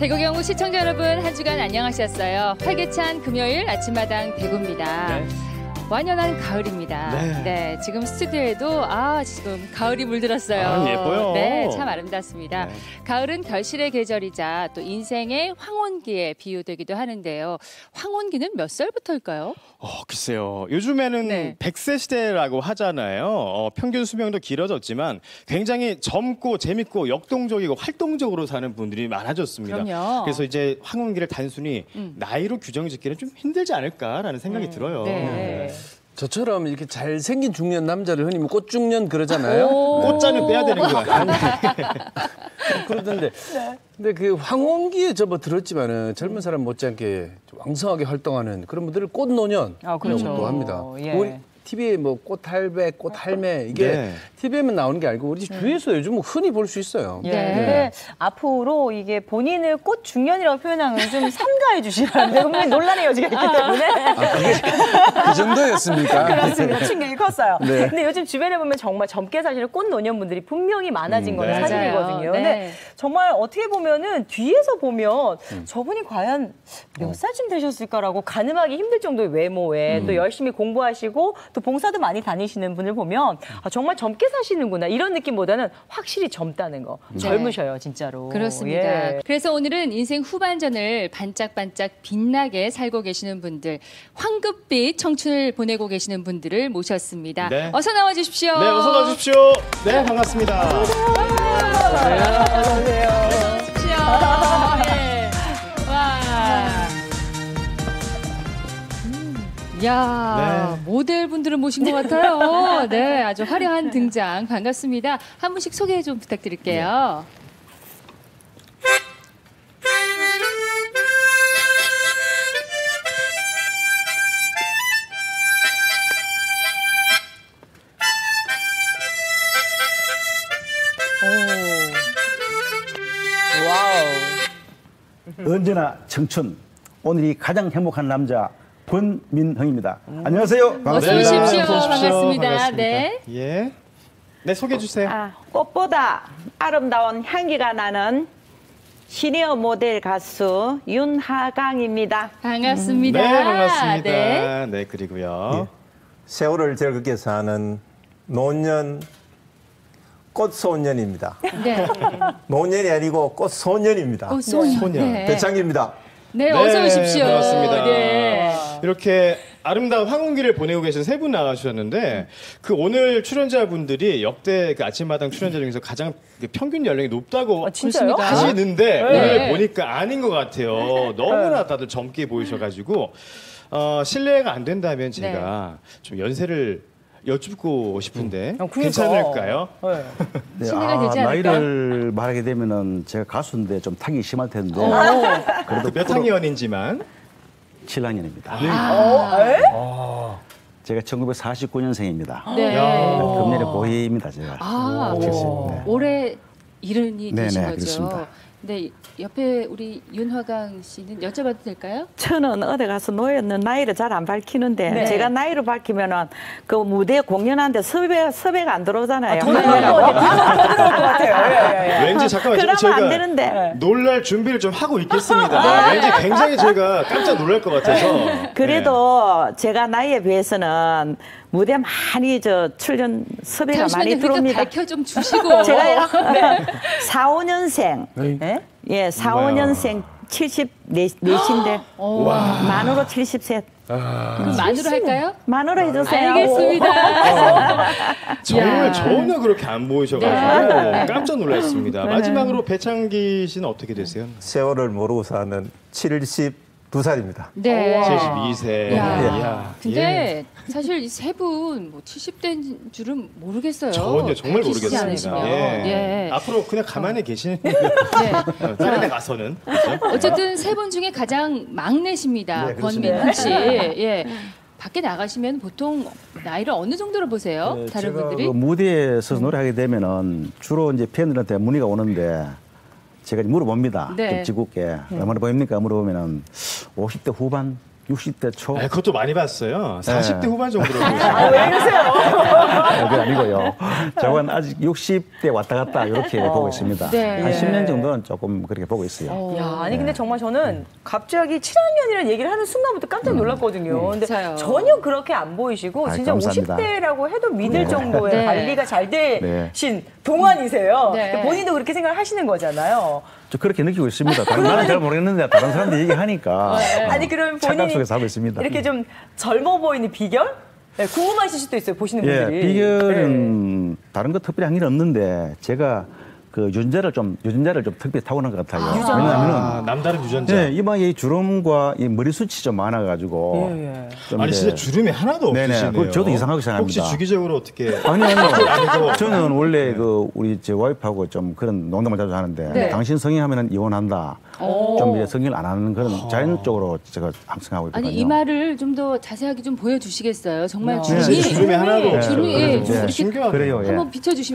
대구경북 시청자 여러분, 한 주간 안녕하셨어요. 활기찬 금요일 아침마당 대구입니다. 네. 완연한 가을입니다. 네, 지금 스튜디오에도 지금 가을이 물들었어요. 예뻐요. 네, 참 아름답습니다. 네. 가을은 결실의 계절이자 또 인생의 황혼기에 비유되기도 하는데요. 황혼기는 몇 살부터일까요? 글쎄요. 요즘에는 네. 100세 시대라고 하잖아요. 평균 수명도 길어졌지만 굉장히 젊고 재밌고 역동적이고 활동적으로 사는 분들이 많아졌습니다. 그럼요. 그래서 이제 황혼기를 단순히 나이로 규정 짓기는 좀 힘들지 않을까라는 생각이 들어요. 네. 저처럼 이렇게 잘생긴 중년 남자를 흔히 꽃중년 그러잖아요. 꽃자는 빼야 되는 거 같아요. 그러던데. 근데 그 황혼기에 저 뭐 들었지만은 젊은 사람 못지않게 좀 왕성하게 활동하는 그런 분들을 꽃노년이라고 그렇죠. 또 합니다. 예. 우리 TV에 뭐 꽃할배, 꽃할매 이게 네. TV에만 나오는 게 아니고 우리 주위에서 요즘 흔히 볼 수 있어요. 예. 근데 앞으로 이게 본인을 꽃 중년이라고 표현하는 건 좀 삼가해 주시라는데 분명히 논란의 여지가 있기 때문에 그 정도였습니까? 그렇습니다. 충격이 컸어요. 네. 근데 요즘 주변에 보면 정말 젊게 사시는 꽃 노년분들이 분명히 많아진 거는 네. 사실이거든요. 맞아요. 근데 네. 정말 어떻게 보면은 뒤에서 보면 저분이 과연 몇 살쯤 되셨을까라고 가늠하기 힘들 정도의 외모에 또 열심히 공부하시고 또 봉사도 많이 다니시는 분을 보면 정말 젊게 사시는구나 이런 느낌보다는 확실히 젊다는 거. 젊으셔요, 진짜로. 그렇습니다. 예. 그래서 오늘은 인생 후반전을 반짝반짝 빛나게 살고 계시는 분들, 황급빛 청춘을 보내고 계시는 분들을 모셨습니다. 네. 어서 나와 주십시오. 네, 어서 나와주십시오. 네, 반갑습니다. 어서 오세요. 주십시오. 네. 와. 야, 모델분들을 모신 것 같아요. 네, 아주 화려한 등장 반갑습니다. 한 분씩 소개 좀 부탁드릴게요. 언제나 청춘, 오늘이 가장 행복한 남자 권민흥입니다. 안녕하세요. 어서 네, 오십시오. 어서 오십시오. 반갑습니다. 네. 예. 네, 소개해 주세요. 꽃보다 아름다운 향기가 나는 시니어 모델 가수 윤하강입니다. 반갑습니다. 네, 반갑습니다. 네. 네, 그리고요. 세월을 즐겁게 사는 노년 꽃소년입니다. 네. 노년이 아니고 꽃소년입니다. 소년. 네. 배창기입니다. 네, 어서 오십시오. 반갑습니다. 네. 이렇게 아름다운 황혼기를 보내고 계신 세 분 나와주셨는데 그 오늘 출연자분들이 역대 그 아침마당 출연자 중에서 가장 그 평균 연령이 높다고 진짜요? 하시는데 네. 오늘 보니까 아닌 것 같아요. 너무나 다들 젊게 보이셔가지고 실례가 안 된다면 제가 좀 연세를 여쭙고 싶은데 그러니까. 괜찮을까요? 네, 신뢰가 되지 않을까? 나이를 말하게 되면은 제가 가수인데 좀 탁이 심할 텐데 그래도 몇 학년인지만 7학년입니다. 에? 제가 1949년생입니다. 네. 금년에 보입니다, 제가. 네. 올해 이른이 네네, 되신 거죠. 그렇습니다. 네, 옆에 우리 윤화강 씨는 여쭤봐도 될까요? 저는 어디 가서 노예는 나이를 잘 안 밝히는데 네. 제가 나이를 밝히면은 그 무대 공연하는데 섭외가 안 들어오잖아요. 더 들어올 것 같아요. 왠지 잠깐만 그러면 저희가 안 되는데. 놀랄 준비를 좀 하고 있겠습니다. 왠지 굉장히 저희가 깜짝 놀랄 것 같아서. 그래도 제가 나이에 비해서는 무대 많이 출연 섭외가 많이 잠시만요. 그러니까 들어옵니다. 밝혀 좀 주시고. 제가 4, 5년생. 네? 예, 4, 5년생 74인데 만으로 70세. 그럼 만으로 할까요? 만으로 해주세요. 알겠습니다. 정말 전혀 그렇게 안 보이셔가지고 깜짝 놀랐습니다. 마지막으로 배창기 씨는 어떻게 되세요? 세월을 모르고 사는 72살입니다. 네. 72세. 야. 근데 사실 이 세 분 뭐 70대인 줄은 모르겠어요. 전혀 정말 밝히시지 모르겠습니다. 않으시면. 예. 예. 앞으로 그냥 가만히 계시는 네. 다른 데 가서는. 그렇죠? 어쨌든 세 분 중에 가장 막내십니다. 네, 권민훈 씨. 예. 밖에 나가시면 보통 나이를 어느 정도로 보세요? 네, 다른 제가 분들이? 그 무대에 서서 노래하게 되면은 주로 이제 팬들한테 문의가 오는데 제가 물어봅니다. 네. 좀 짓궂게 얼마나 보입니까? 물어보면은 50대 후반 60대 초. 아, 그것도 많이 봤어요. 40대 후반 정도로. 왜 이러세요? 그게 아니고요. 저건 아직 60대 왔다 갔다 이렇게 보고 있습니다. 네. 한 10년 정도는 조금 그렇게 보고 있어요. 야, 아니 근데 정말 저는 갑자기 7학년이라는 얘기를 하는 순간부터 깜짝 놀랐거든요. 근데 맞아요. 전혀 그렇게 안 보이시고 아이, 진짜 감사합니다. 50대라고 해도 믿을 정도의 네. 관리가 잘 되신 동안이세요. 네. 본인도 그렇게 생각을 하시는 거잖아요. 저 그렇게 느끼고 있습니다. 다른 나는 잘 모르겠는데 다른 사람들이 얘기하니까 아니 그러면 착각 본인이 속에 살고 있습니다. 이렇게 좀 젊어 보이는 비결? 네, 궁금하실 수도 있어요. 보시는 예, 분들이. 비결은 다른 거 특별히 한 일 없는데 제가 그 유전자를 좀 특별히 타고난 것 같아요. 왜냐하면은 남다른 유전자. 네, 이마에 주름과 이 머리숱이 좀 많아가지고. 좀 아니 이제- 진짜 주름이 하나도 네네, 없으시네요. 그거 저도 이상하게 생각합니다. 혹시 주기적으로 어떻게? 아니요. 저는 원래 그 우리 제 와이프하고 좀 그런 농담을 자주 하는데 네. 당신 성형하면 이혼한다. 좀 이제 성형을 안 하는 그런 자연적으로 제가 항상 하고 있거든요. 아니 이마를 좀 더 자세하게 좀 보여주시겠어요? 정말 진짜 주름이 주름이 하나도 없어요. 주름이 예, 네. 이렇게 신기하네요. 그래요. 예. 한번 비춰주시면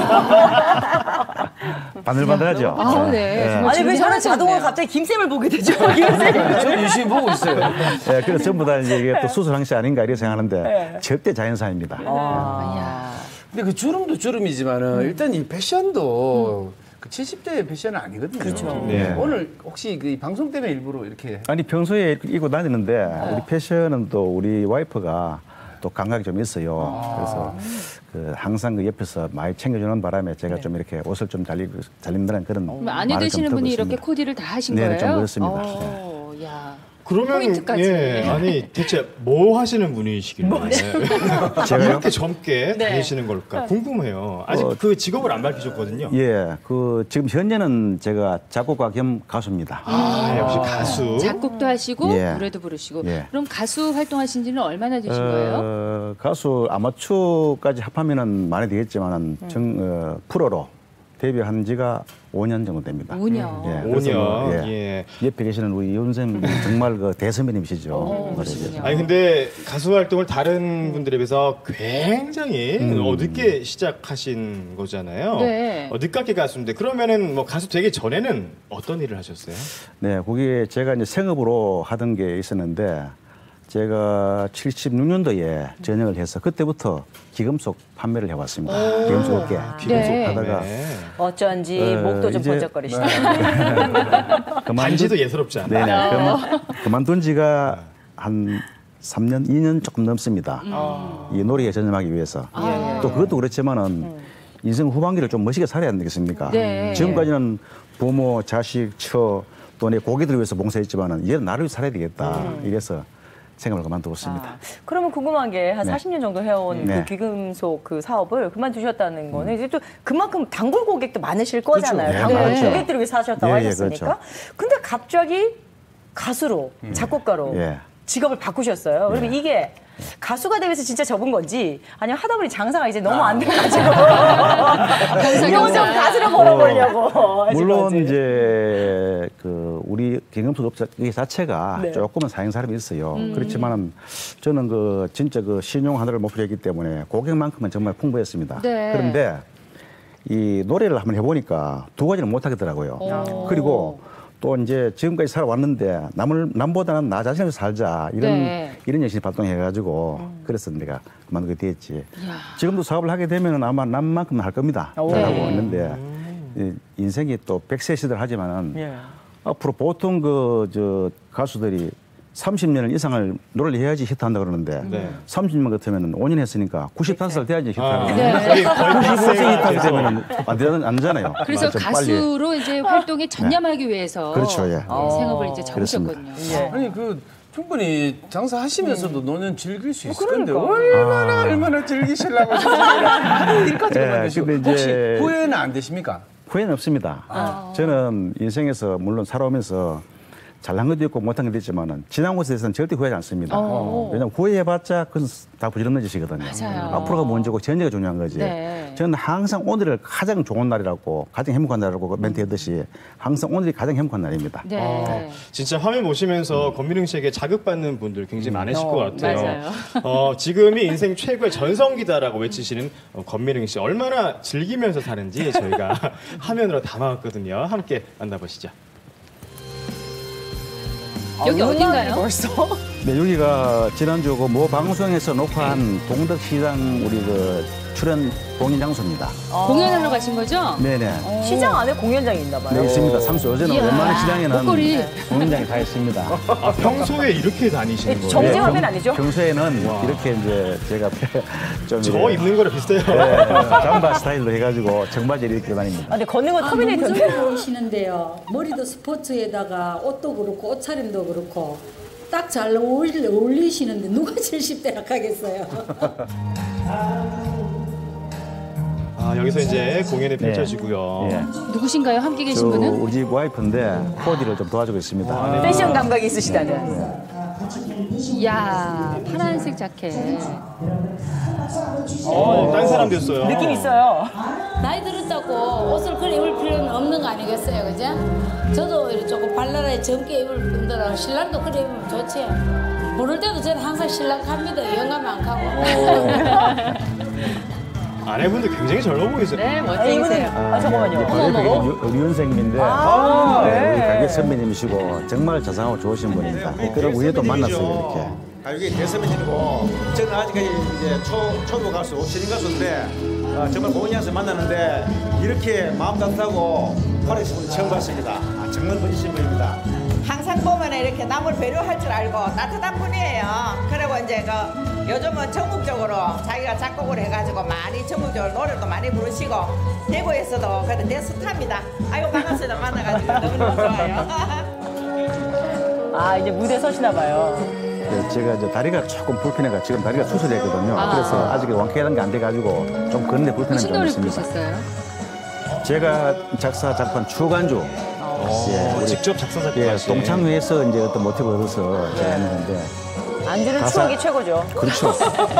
이야. 바늘바늘하죠. 아, 네. 정말 아니 왜 주름이 저는 하나도 자동으로 없네요. 갑자기 김쌤을 보게 되죠? 김쌤. 저 유심히 보고 있어요. 예, 그래서 전부 다 이제 이게 또 수술 항시 아닌가 이렇게 생각하는데 네. 절대 자연사입니다. 이야. 근데 그 주름도 주름이지만은 일단 이 패션도 그 70대의 패션은 아니거든요. 그렇죠. 네. 오늘 혹시 그 방송 때문에 일부러 이렇게 아니 평소에 입고 다니는데 우리 패션은 또 우리 와이프가 또 감각이 좀 있어요. 그래서 그 항상 그 옆에서 많이 챙겨주는 바람에 제가 좀 이렇게 옷을 좀 잘 입는다는 그런 그럼 아내 말을 좀 되시는 듣고 분이 있습니다. 이렇게 코디를 다 하신 네, 거예요? 좀 그렇습니다. 야. 그러면 포인트까지. 예, 아니 대체 뭐 하시는 분이시길래 제가요? 이렇게 젊게 네. 다니시는 걸까 궁금해요. 아직 그 직업을 안 밝히셨거든요. 예, 그 지금 현재는 제가 작곡가 겸 가수입니다. 아, 역시 가수. 작곡도 하시고 예. 노래도 부르시고 예. 그럼 가수 활동하신 지는 얼마나 되신 거예요? 가수 아마추어까지 합하면은 많이 되겠지만은 프로로 데뷔한 지가 5년 정도 됩니다. 5년. 예, 그래서 5년. 예. 옆에 계시는 우리 이윤생 정말 그 대선배님이시죠. 그러시군요. 아니 근데 가수 활동을 다른 분들에 비해서 굉장히 늦게 시작하신 거잖아요. 네. 늦깎이 가수인데 그러면은 뭐 가수 되기 전에는 어떤 일을 하셨어요? 네, 그게 제가 이제 생업으로 하던 게 있었는데 제가 76년도에 전역을 해서 그때부터 기금속 판매를 해왔습니다. 기금속 업계 기금속 네. 하다가 네. 어쩐지 어, 목도 좀 이제- 번쩍거리시다. 반지도 예사롭지 않아요. 네네. 그만둔 지가 한 3년, 2년 조금 넘습니다. 이 노래에 전념하기 위해서. 또 그것도 그렇지만은 인생 후반기를 좀 멋있게 살아야 안 되겠습니까? 네. 지금까지는 부모, 자식, 처, 또 내 고객들을 위해서 봉사했지만은 이제 나를 위해 살아야 되겠다. 이래서 생각을 그만두고 있습니다. 그러면 궁금한 게 한 네. 40년 정도 해온 네. 그 귀금속 그 사업을 그만두셨다는 거는 이제 또 그만큼 단골 고객도 많으실 거잖아요. 네, 단골 많죠. 고객들을 위해서 하셨다고 예, 예, 하셨으니까. 그렇죠. 근데 갑자기 가수로, 작곡가로 예. 직업을 바꾸셨어요. 그러면 이게 가수가 되면서 진짜 접은 건지 아니면 하다 보니 장사가 이제 너무 안 돼가지고 이거 좀 가수로 벌어보려고 하신 물론 건지. 이제 그 우리 기금속 업체 자체가 네. 조금은 사용 사람이 있어요. 그렇지만은 저는 그 진짜 그 신용 하나를 목표로 했기 때문에 고객만큼은 정말 풍부했습니다. 네. 그런데 이 노래를 한번 해보니까 두 가지를 못 하겠더라고요. 그리고 또 이제 지금까지 살아왔는데 남보다는 나 자신을 살자 네. 이런 정신이 발동해가지고 그래서 내가 그만두게 됐지. 지금도 사업을 하게 되면 아마 남만큼은 할 겁니다. 잘하고 네. 있는데 이 인생이 또 100세 시대를 하지만은 예. 앞으로 보통 저 가수들이 30년 이상을 노래를 해야지 히트한다 그러는데 네. 30년 같으면 5년 했으니까 95살 돼야지 히트하는 네. 거의 95세 히트하게 돼서 되면 안 되잖아요. 그래서 좀 빨리. 가수로 이제 활동에 전념하기 위해서 그렇죠, 예. 생업을 이제 접으셨거든요. 아니 그 충분히 장사하시면서도 노년 즐길 수 있을 건데 그러니까. 얼마나 즐기시려고 일까지 예, 만드시고 근데 이제- 혹시 후회는 안 되십니까? 후회는 없습니다. 저는 인생에서 물론 살아오면서 잘난 것도 있고 못한 것도 있지만은 지난 것에 대해서는 절대 후회하지 않습니다. 왜냐하면 후회해봤자 그건 다 부질없는 짓이거든요. 맞아요. 앞으로가 먼저고 전제가 중요한 거지. 네. 저는 항상 오늘을 가장 좋은 날이라고 가장 행복한 날이라고 멘트했듯이 항상 오늘이 가장 행복한 날입니다. 네. 진짜 화면 보시면서 권민웅 씨에게 자극받는 분들 굉장히 많으실 것 같아요. 맞아요. 지금이 인생 최고의 전성기다라고 외치시는 권민웅 씨 얼마나 즐기면서 사는지 저희가 화면으로 담아왔거든요. 함께 만나보시죠. 여기 어딘가요? 벌써 네, 여기가 지난주 그 모 방송에서 녹화한 동덕시장 우리 그 출연 공연 장소입니다. 공연하러 가신 거죠? 네네. 시장 안에 공연장이 있나 봐요. 네, 있습니다. 상수 어제는 이야, 웬만한 시장에는 목걸이. 공연장이 다 있습니다. 아, 평소에 이렇게 다니시는 거예요? 정지화면 아니죠? 평소에는 이렇게 이제 제가 좀 저 입는 거랑 비슷해요. 네, 잠바 스타일로 해가지고 청바지를 입고 다닙니다. 아, 근데 걷는 건 터미네이터인데. 너무 보이시는데요. 머리도 스포츠에다가 옷도 그렇고 옷차림도 그렇고 딱 잘 어울리시는데 누가 70대라 하겠어요. 아, 여기서 이제 공연이 펼쳐지고요. 예. 누구신가요? 함께 계신 저 분은? 우리 집 와이프인데 코디를 좀 도와주고 있습니다. 패션 감각이 있으시다는. 이야, 파란색 자켓. 딴 사람 됐어요. 느낌 있어요. 나이 들었다고 옷을 그래 입을 필요는 없는 거 아니겠어요, 그죠? 저도 이렇게 조금 발랄하게 젊게 입을 분들은 신랑도 그래 입으면 좋지. 부를 때도 저는 항상 신랑 갑니다. 영감 안 가고. 아내분도 굉장히 젊어 보이세요. 네, 이분은 멋쟁이세요. 잠깐만요. 바로 우리 윤생님인데 우리 가게 선배님이시고 정말 자상하고 좋으신 분입니다. 그런 우리도 만났어요 이렇게. 이게 대선배님이고 저는 아직까지 이제 초보 가수, 신인 가수인데 정말 공연장에서 만나는데 이렇게 마음 따뜻하고 활약하신 분 처음 봤습니다. 정말 멋지신 분입니다. 항상 보면 이렇게 남을 배려할 줄 알고 따뜻한 분이에요. 그리고 이제 요즘은 전국적으로 자기가 작곡을 해가지고 많이 전국적으로 노래도 많이 부르시고 대구에서도 그래도 내 스타입니다. 아이고 반갑습니다. 만나가지고 너무너무 좋아요. 아, 이제 무대 서시나 봐요. 네, 제가 이제 다리가 조금 불편해가 지금 다리가 수술했거든요. 그래서 아직 완쾌한 게 안 돼가지고 좀 걷는데 불편한 무슨 점이 노래 있습니다. 부르셨어요? 제가 작사 작곡한 추간주. 우리 직접 작사 작곡하신. 동창회에서 이제 어떤 모티브를 얻어서 제가 했는데 안주는 가사- 추억이 최고죠. 그렇죠.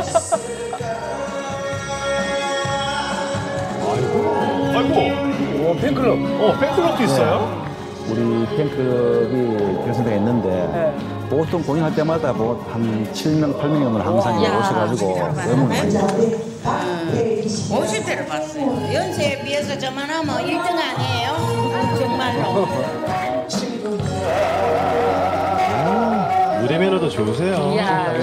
아이고. 팬클럽. 팬클럽도 있어요? 우리 팬클럽이 결성되어 있는데 보통 공연할 때마다 한 7명, 8명이 항상 오셔가지고 응원을 많이 해요. 50대를 봤어요. 연세에 비해서 저만하면 1등 아니에요? 정말로. 무대 매너도 좋으세요.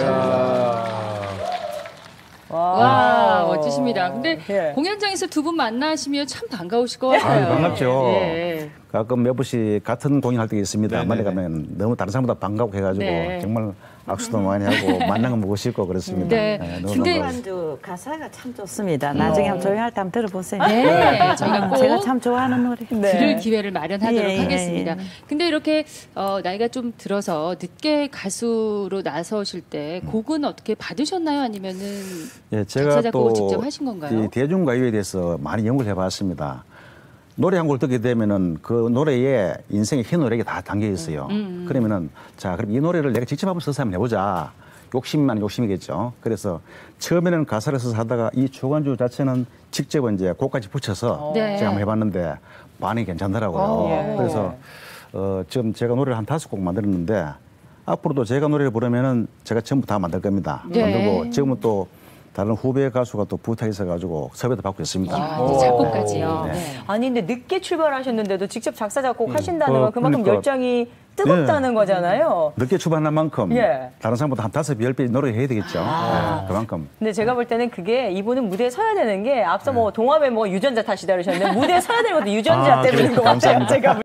와, 멋지십니다. 근데 예. 공연장에서 두 분 만나시면 참 반가우실 것 같아요. 반갑죠. 예. 가끔 몇 번씩 같은 공연할 때가 있습니다. 네네네. 만나가면 너무 다른 사람보다 반갑고 해가지고 네. 정말 악수도 많이 하고 만난 거 보고 싶고 그렇습니다. 네. 너무 근데 반가워요. 한주 가사가 참 좋습니다. 나중에 한번 조용할 때 한번 들어보세요. 네, 저희가 꼭 제가 참 좋아하는 노래. 들을 기회를 마련하도록 예, 예, 하겠습니다. 예. 근데 이렇게 나이가 좀 들어서 늦게 가수로 나서실 때 곡은 어떻게 받으셨나요? 아니면은 예, 작사, 제가 작곡을 또 직접 하신 건가요? 이 대중가요에 대해서 많이 연구를 해봤습니다. 노래 한 곡을 듣게 되면은 그 노래에 인생의 흰 노래가 다 담겨 있어요. 그러면은 자, 그럼 이 노래를 내가 직접 한번 써서 한번 해보자. 욕심만 욕심이겠죠. 그래서 처음에는 가사를 써서 하다가 이 주간주 자체는 직접 이제 곡까지 붙여서 네. 제가 한번 해봤는데 반응이 괜찮더라고요. 그래서 지금 제가 노래를 한 5곡 만들었는데 앞으로도 제가 노래를 부르면은 제가 전부 다 만들 겁니다. 네. 만들고 지금은 또 다른 후배 가수가 또 부탁이 있어가지고 섭외도 받고 있습니다. 작곡까지요. 네. 네. 아니 근데 늦게 출발하셨는데도 직접 작사 작곡 하신다는 건 그만큼 그러니까. 열정이 뜨겁다는 거잖아요. 늦게 출발한 만큼 예. 다른 사람보다 한 5배, 10배 노력해야 되겠죠. 네, 그만큼. 근데 제가 볼 때는 그게 이분은 무대에 서야 되는 게 앞서 뭐 동화배 뭐 유전자 탓이다 그러셨는데 무대에 서야 되는 것도 유전자 때문인 것 같아요. 감사합니다. 제가